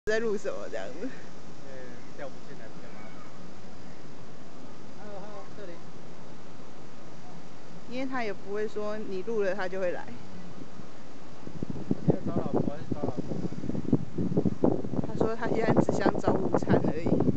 在录什么这样子。 调不进来比较麻烦。Hello，这里。 因为他也不会说你录了他就会来。 你要找老婆还是找老公啊？ 他说他现在只想找午餐而已。